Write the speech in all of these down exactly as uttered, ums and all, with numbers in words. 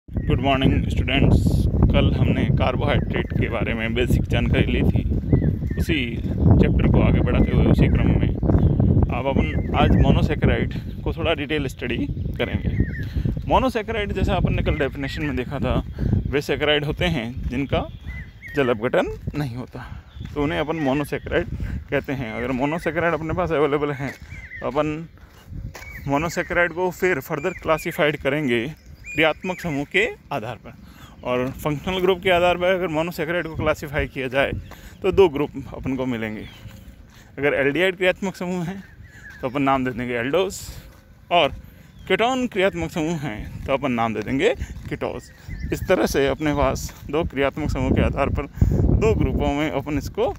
Good morning students. कल हमने carbohydrate के बारे में बेसिक जानकारी ली थी, उसी चैप्टर को आगे बढ़ाते हुए उसी क्रम में अब अपन आज मोनोसैकेराइड को थोड़ा डिटेल स्टडी करेंगे। मोनोसैकेराइड जैसा अपन ने कल डेफिनेशन में देखा था, वे सैकेराइड होते हैं जिनका जल अपघटन नहीं होता, तो उन्हें अपन मोनोसैकेराइड कहते हैं। अगर मोनोसैकेराइड अपने पास अवेलेबल हैं तो अपन मोनोसैकेराइड को फिर फर्दर क्लासीफाइड करेंगे क्रियात्मक समूह के आधार पर, और फंक्शनल ग्रुप के आधार पर अगर मोनोसैकेराइड को क्लासीफाई किया जाए तो दो ग्रुप अपन को मिलेंगे। अगर एल्डिहाइड क्रियात्मक समूह हैं तो अपन नाम दे देंगे एल्डोस, और कीटोन क्रियात्मक समूह हैं तो अपन नाम दे देंगे कीटोस। इस तरह से अपने पास दो क्रियात्मक समूह के आधार पर दो ग्रुपों में अपन इसको,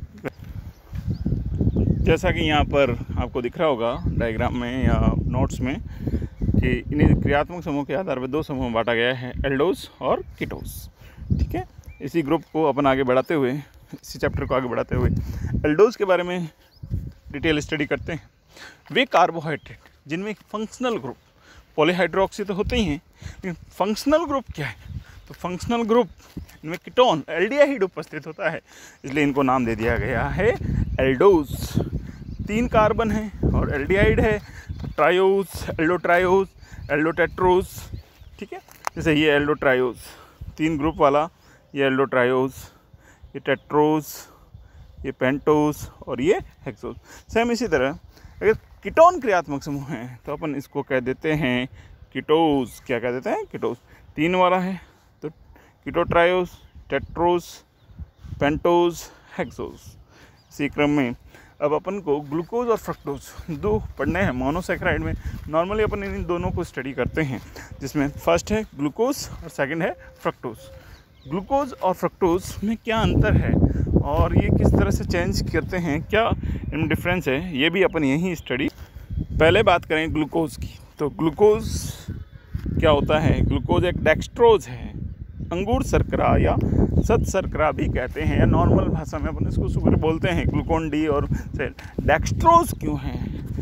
जैसा कि यहाँ पर आपको दिख रहा होगा डायग्राम में या नोट्स में, कि इन्हें क्रियात्मक समूह के आधार पर दो समूह में बांटा गया है, एल्डोस और कीटोस। ठीक है, इसी ग्रुप को अपन आगे बढ़ाते हुए, इसी चैप्टर को आगे बढ़ाते हुए एल्डोस के बारे में डिटेल स्टडी करते हैं। वे कार्बोहाइड्रेट जिनमें फंक्शनल ग्रुप, पॉलीहाइड्रोक्सी तो होते ही हैं, लेकिन फंक्शनल ग्रुप क्या है, तो फंक्शनल ग्रुप इनमें कीटोन एल्डिहाइड उपस्थित होता है, इसलिए इनको नाम दे दिया गया है एल्डोस। तीन कार्बन है और एल्डिहाइड है, ट्रायोस, एल्डोट्रायोस, एल्डोटेट्रोस। ठीक है, जैसे ये एल्डोट्रायोस तीन ग्रुप वाला, ये एल्डोट्रायोस, ये टेट्रोस, ये पेंटोस और ये हेक्सोस। सेम इसी तरह अगर कीटोन क्रियात्मक समूह हैं तो अपन इसको कह देते हैं कीटोस। क्या कह देते हैं? कीटोस। तीन वाला है तो कीटोट्रायोस, टेट्रोस, पेंटोस, हेक्सोस। इसी क्रम में अब अपन को ग्लूकोज और फ्रक्टोज दो पढ़ने हैं मोनोसैकेराइड में। नॉर्मली अपन इन दोनों को स्टडी करते हैं, जिसमें फर्स्ट है ग्लूकोज और सेकंड है फ्रक्टोज। ग्लूकोज और फ्रक्टोज में क्या अंतर है और ये किस तरह से चेंज करते हैं, क्या इनमें डिफरेंस है, ये भी अपन यहीं स्टडी। पहले बात करें ग्लूकोज की, तो ग्लूकोज क्या होता है? ग्लूकोज एक डेक्सट्रोज है, अंगूर शर्करा या सत शर्करा भी कहते हैं, या नॉर्मल भाषा में अपन इसको शुगर बोलते हैं, ग्लूकोन डी। और डेक्सट्रोज क्यों है?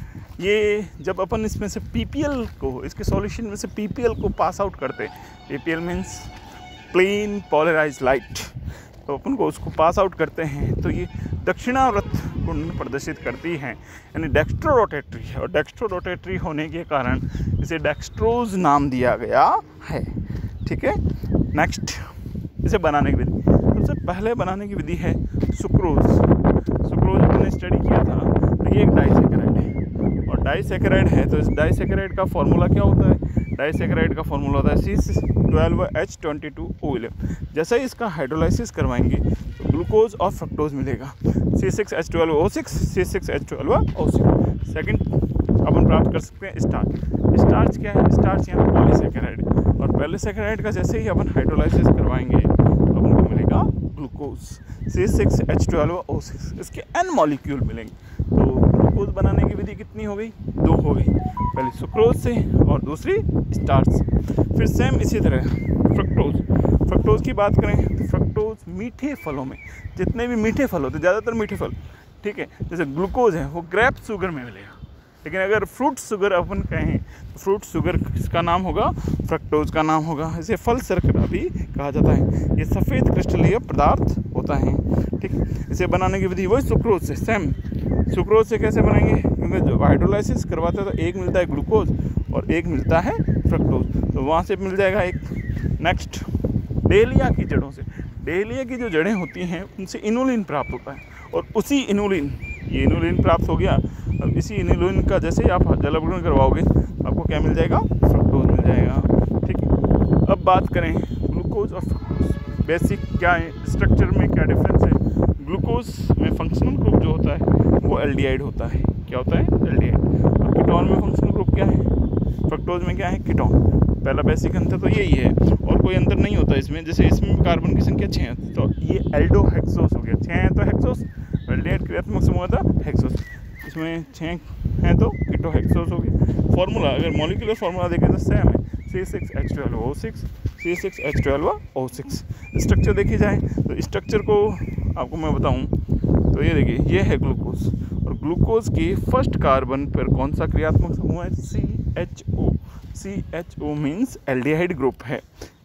ये जब अपन इसमें से पीपीएल को, इसके सॉल्यूशन में से पीपीएल को पास आउट करते हैं, PPL means plane polarised light, तो अपन को उसको पास आउट करते हैं तो ये दक्षिणावर्त कुंड प्रदर्शित करती हैं, यानी डेक्स्ट्रो रोटेटरी है, और डेक्स्ट्रो रोटेटरी होने के कारण इसे डेक्सट्रोज नाम दिया गया है। ठीक है, नेक्स्ट इसे बनाने की विधि। सबसे पहले बनाने की विधि है सुक्रोज। सुक्रोज हमने स्टडी किया था, तो ये एक डाइसैकेराइड है, और डाइसैकेराइड है तो इस डाइसैकेराइड का फॉर्मूला क्या होता है? डाइसैकेराइड का फॉर्मूला होता है C twelve H twenty two O eleven. जैसे ही इसका हाइड्रोलाइसिस करवाएंगे तो ग्लूकोज और फ्रक्टोज मिलेगा, C six H twelve O six, C six H twelve O six. Second अपन प्राप्त कर सकते हैं स्टार्च। स्टार्च क्या है? स्टार्च यहाँ पॉलीसैकेराइड है, और पॉलीसैकेराइड का जैसे ही अपन हाइड्रोलाइसिस करवाएंगे तो अपन को मिलेगा glucose, C six H twelve O six. इसके एन मॉलिक्यूल मिलेंगे। तो ग्लूकोज बनाने की विधि कितनी हो गई? दो हो गई, पहले सुक्रोज से और दूसरी स्टार्च से। फिर सेम इसी तरह फ्रक्टोज। फ्रक्टोज की बात करें तो फ्रक्टोज मीठे फलों में, जितने भी मीठे फल होते हैं, ज़्यादातर मीठे फल, ठीक है, जैसे ग्लूकोज है वो ग्रेप शुगर में मिलेगा, लेकिन अगर फ्रूट शुगर अपन कहें तो फ्रूट शुगर किसका नाम होगा? फ्रक्टोज का नाम होगा। इसे फल शर्करा भी कहा जाता है। ये सफ़ेद क्रिस्टलीय पदार्थ होता है। ठीक है, इसे बनाने की विधि वही सुक्रोज से। सेम सुक्रोज से कैसे बनाएंगे? क्योंकि जब हाइड्रोलाइसिस करवाते हैं तो एक मिलता है ग्लूकोज और एक मिलता है फ्रक्टोज, तो वहाँ से मिल जाएगा एक। नेक्स्ट डेलिया की जड़ों से, डेलिया की जो जड़ें होती हैं उनसे इनुलिन प्राप्त होता है, और उसी इनुलिन, ये इनुलिन प्राप्त हो गया, अब इसी इनुलिन का जैसे ही आप जल अपघटन करवाओगे आपको क्या मिल जाएगा? फ्रक्टोज मिल जाएगा। ठीक है, अब बात करें ग्लूकोज और फ्रक्टोज, बेसिक क्या है, स्ट्रक्चर में क्या डिफरेंस है। ग्लूकोज में फंक्शनल ग्रुप जो होता है वो एल्डिहाइड होता है। क्या होता है? एल्डिहाइड। अब कीटोन में फंक्शनल ग्रुप क्या है? फ्रक्टोज में क्या है? कीटोन। पहला बेसिक अंतर तो यही है, और कोई अंतर नहीं होता इसमें। जैसे इसमें कार्बन की संख्या छः है तो ये एल्डो हेक्सोस हो गया, छः है तो हेक्सोस, एल्डिहाइड क्रियात्मक समूह था हेक्सोस, इसमें छः हैं तो कीटो हेक्सोस हो गया। फॉर्मूला अगर मॉलिक्यूलर फार्मूला देखें तो सेम है, C six H twelve O six, C six H twelve O six. Structure देखी जाए तो स्ट्रक्चर को आपको मैं बताऊं तो ये देखिए, ये है ग्लूकोज, और ग्लूकोज के फर्स्ट कार्बन पर कौन सा क्रियात्मक समूह है? C H O. C H O means aldehyde group है।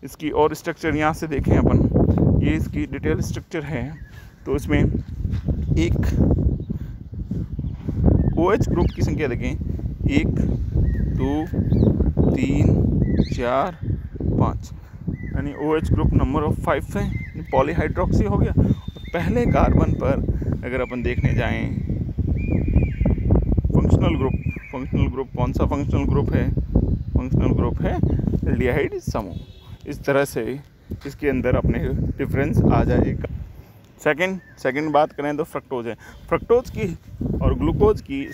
इसकी और स्ट्रक्चर यहाँ से देखें अपन, ये इसकी डिटेल स्ट्रक्चर है। तो इसमें एक OH ग्रुप की संख्या देखें, एक दो तीन चार पाँच, यानी OH group number of five है, पॉलीहाइड्रोक्सी हो गया। और पहले कार्बन पर अगर अपन देखने जाएं फंक्शनल ग्रुप, फंक्शनल ग्रुप कौन सा फंक्शनल ग्रुप है? फंक्शनल ग्रुप है एल्डिहाइड समूह। इस तरह से इसके अंदर अपने डिफरेंस आ जाएगा। सेकंड सेकंड बात करें तो फ्रक्टोज है। फ्रक्टोज की और ग्लूकोज की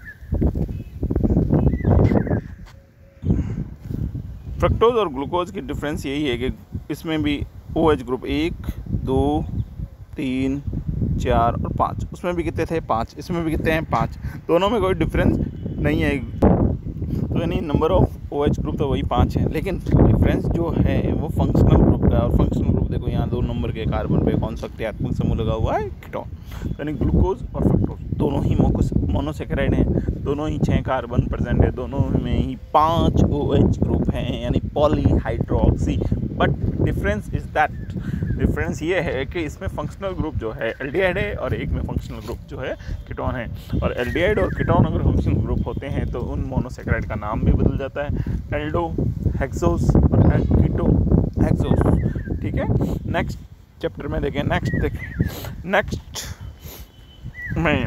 फ्रक्टोज और ग्लूकोज की डिफरेंस यही है कि इसमें भी OH ग्रुप एक दो तीन चार और पाँच, उसमें भी कितने थे? पाँच, इसमें भी कितने हैं? पाँच। दोनों में कोई डिफरेंस नहीं है, तो यानी नंबर ऑफ OH ग्रुप तो वही पाँच है, लेकिन डिफरेंस जो है वो फंक्शनल ग्रुप का। और फंक्शनल ग्रुप देखो यहाँ दो नंबर के कार्बन पे कौन सा क्रियात्मक समूह लगा हुआ है? कीटोन। यानी ग्लूकोज और फ्रक्टोज दोनों ही मोनोसेकेराइड हैं, दोनों ही छः कार्बन प्रेजेंट है, दोनों में ही पाँच OH ग्रुप हैं, यानी polyhydroxy. But difference is that, difference ये है कि इसमें फंक्शनल ग्रुप जो है एल्डिहाइड है और एक में फंक्शनल ग्रुप जो है कीटोन है। और एल्डिहाइड और कीटोन अगर फंक्शनल ग्रुप होते हैं तो उन मोनोसेकेराइड का नाम भी बदल जाता है, एल्डो हेक्सोस और कीटो हेक्सोस। ठीक है, नेक्स्ट चैप्टर में देखें, नेक्स्ट देखें नेक्स्ट में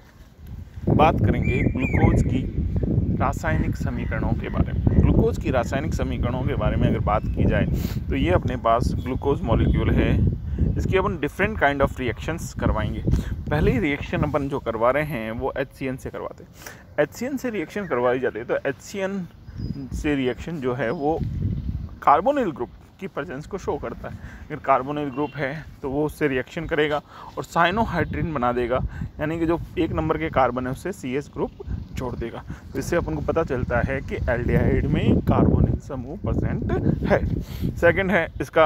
बात करेंगे ग्लूकोज की रासायनिक समीकरणों के बारे में। ग्लूकोज की रासायनिक समीकरणों के बारे में अगर बात की जाए तो ये अपने पास ग्लूकोज मॉलिक्यूल है, इसकी अपन डिफरेंट काइंड ऑफ रिएक्शंस करवाएंगे। पहली रिएक्शन अपन जो करवा रहे हैं वो एच सी एन से करवाते हैं। एच सी एन से रिएक्शन करवाई जाती है, तो एच सी एन से रिएक्शन जो है वो कार्बोनिल ग्रुप की प्रेजेंस को शो करता है। अगर कार्बोनिल ग्रुप है तो वो उससे रिएक्शन करेगा और साइनोहाइड्रिन बना देगा, यानी कि जो एक नंबर के कार्बन है उससे सी एच ग्रुप छोड़ देगा। तो इससे अपन को पता चलता है कि एल्डिहाइड में कार्बोनिल समूह प्रेजेंट है। सेकंड है इसका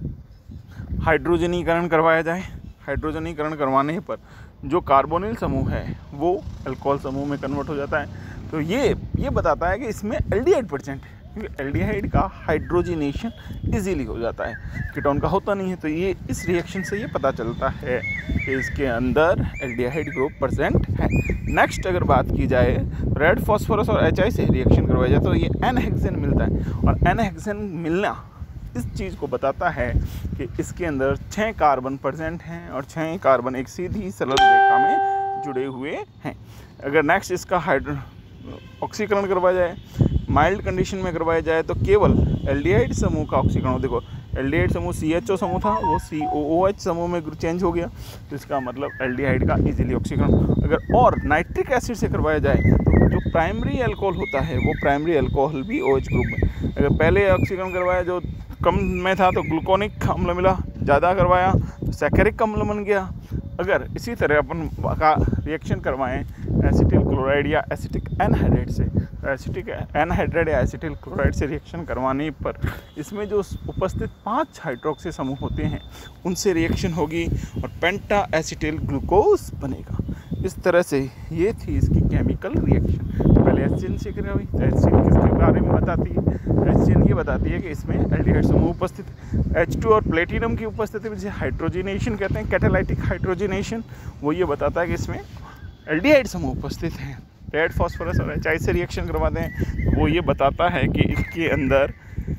हाइड्रोजनीकरण करवाया जाए। हाइड्रोजनीकरण करवाने पर जो कार्बोनिल समूह है वो अल्कोहल समूह में कन्वर्ट हो जाता है। तो ये ये बताता है कि इसमें एल्डिहाइड प्रेजेंट है, क्योंकि एल्डिहाइड का हाइड्रोजिनेशन इजीली हो जाता है, कीटोन का होता नहीं है। तो ये इस रिएक्शन से ये पता चलता है कि इसके अंदर एल्डिहाइड ग्रुप प्रेजेंट है। नेक्स्ट अगर बात की जाए रेड फॉस्फोरस और एच आई से रिएक्शन करवाया जाए तो ये एन हेक्सेन मिलता है, और एन हेक्सेन मिलना इस चीज़ को बताता है कि इसके अंदर छः कार्बन प्रेजेंट हैं और छः कार्बन एक सीधी सरल रेखा में जुड़े हुए हैं। अगर नेक्स्ट इसका हाइड्रो ऑक्सीकरण करवाया जाए, माइल्ड कंडीशन में करवाया जाए तो केवल एल्डिहाइड समूह का ऑक्सीकरण, देखो एल्डिहाइड समूह सी एच ओ समूह था वो सी ओ ओ एच समूह में चेंज हो गया, तो इसका मतलब एल्डिहाइड का इजीली ऑक्सीकरण। अगर और नाइट्रिक एसिड से करवाया जाए तो जो प्राइमरी अल्कोहल होता है वो प्राइमरी अल्कोहल भी OH ग्रुप में, अगर पहले ऑक्सीकरण करवाया जो कम में था तो ग्लूकोनिक अम्ल मिला, ज़्यादा करवाया तो सैकेरिक अम्ल बन गया। अगर इसी तरह अपन का रिएक्शन करवाएं एसिटिल क्लोराइड या एसिटिक एनहाइड्राइड से, एसिटिक एनहाइड्राइड या एसिटिल क्लोराइड से रिएक्शन करवाने पर इसमें जो उपस्थित पांच हाइड्रोक्सी समूह होते हैं उनसे रिएक्शन होगी और पेंटा एसिटिल ग्लूकोज बनेगा। इस तरह से ये थी इसकी केमिकल रिएक्शन। पहले एच सी एन से करवाई, तो एच सी एन किसके बारे में बताती है? एच सी एन ये बताती है कि इसमें एल्डिहाइड समूह उपस्थित, एच टू और प्लेटिनम की उपस्थिति में जिसे हाइड्रोजिनेशन कहते हैं, कैटालाइटिक हाइड्रोजिनेशन, वो ये बताता है कि इसमें एल्डिहाइड समूह उपस्थित हैं। रेड फॉस्फोरस और एच आई से रिएक्शन करवाते हैं, वो ये बताता है कि इसके अंदर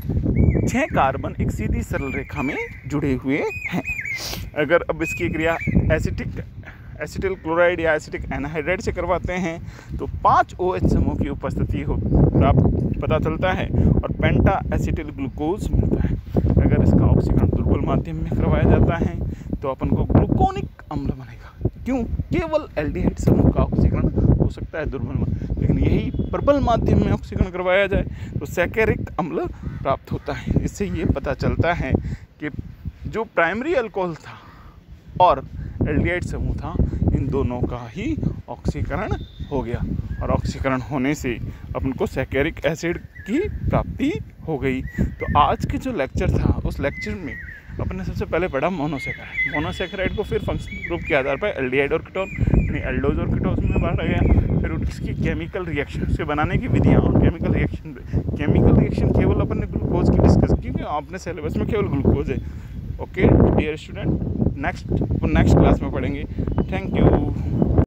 छः कार्बन एक सीधी सरल रेखा में जुड़े हुए हैं। अगर अब इसकी क्रिया एसिटिक एसिटिल क्लोराइड या एसिटिक एनहाइड्राइड से करवाते हैं तो पाँच OH समूह की उपस्थिति हो प्राप्त पता चलता है और पेंटा एसिटिल ग्लूकोज मिलता है। अगर इसका ऑक्सीकरण दुर्बल माध्यम में करवाया जाता है तो अपन को ग्लूकोनिक अम्ल बनेगा। क्यों? केवल एल्डिहाइड समूह का ऑक्सीकरण हो सकता है दुर्बल माध्यम, लेकिन यही प्रबल माध्यम में ऑक्सीकरण करवाया जाए तो सैकेरिक अम्ल प्राप्त होता है। इससे ये पता चलता है कि जो प्राइमरी अल्कोहल था और एल्डिहाइड समूह था, इन दोनों का ही ऑक्सीकरण हो गया और ऑक्सीकरण होने से अपन को सैकेरिक एसिड की प्राप्ति हो गई। तो आज के जो लेक्चर था उस लेक्चर में अपने सबसे पहले पढ़ा मोनोसेकेराइड। मोनोसेकेराइड को फिर फंक्शनल ग्रुप के आधार पर एल्डिहाइड और कीटोन यानी एल्डोज और कीटोन में बांटा गया। फिर उसकी केमिकल रिएक्शन, उसके बनाने की विधियाँ और केमिकल रिएक्शन। केमिकल रिएक्शन केवल अपन ने ग्लूकोज की डिस्कस, क्योंकि आपने सिलेबस में केवल ग्लूकोज है। Okay dear student, next next class में पढ़ेंगे। Thank you.